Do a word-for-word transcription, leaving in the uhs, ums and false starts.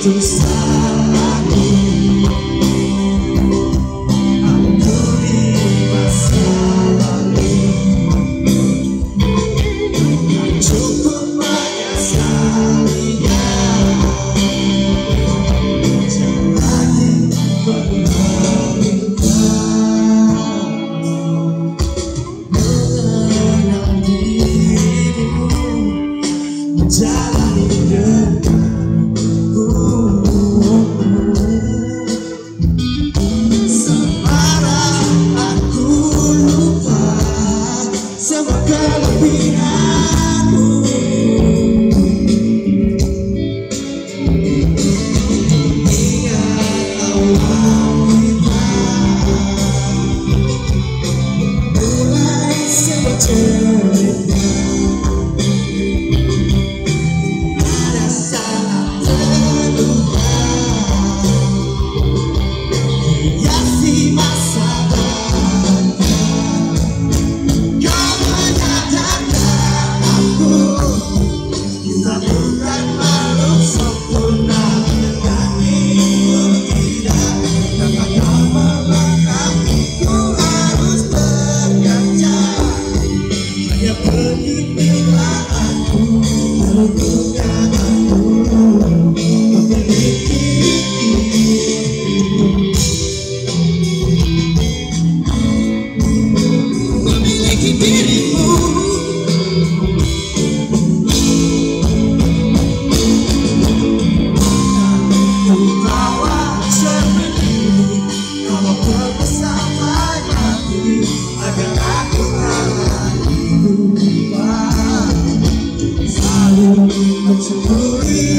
untuk selalu ampuni masa lalu. Cukup menyesalinya, jangan lagi mengenal dirimu, menjalani hidupku. Semarah aku lupa semua kelebihanmu. Ingat awal kita mulai sebuah cerita. Ada sangat terluka, hiasi masa depan. Kau menyadarkan aku, kita bukan makhluk sempurna. Kami tidak dapat kau melengkapiku, harus bekerja. Hanya beginilah aku, menentukan aku memiliki memiliki dirimu. Bawa cermin kalau perlu sampai mati, agar aku alami lupa. Selalu mencuri